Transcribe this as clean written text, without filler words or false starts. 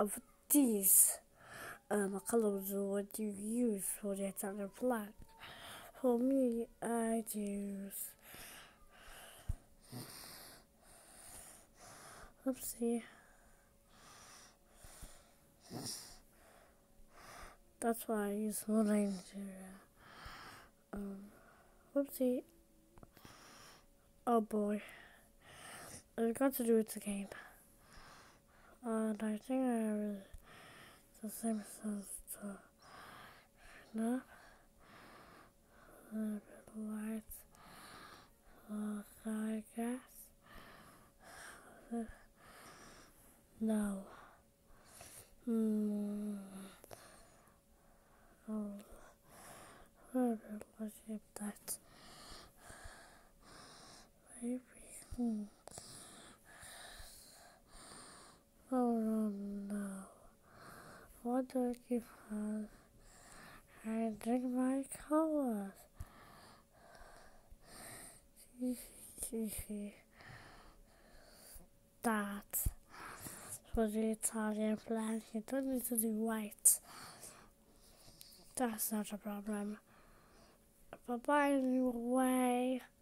of these colors would you use for the Italian flag? For me, I'd use. Oopsie. That's why I use for Nigeria. Whoopsie. Oh boy. It's got to do with the game. And I think I was the same as the no? A bit light. I guess. No. Oh. Let's keep that. Maybe. Oh no. What do I keep on? I drink my colors. That for the Italian flag. You don't need to do white. That's not a problem. But by the way.